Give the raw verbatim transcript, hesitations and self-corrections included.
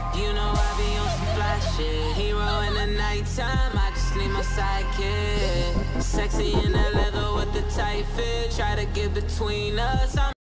You know I be on some fly shit. Hero in the nighttime, I just need my sidekick. Sexy in that leather with the tight fit. Try to get between us. I'm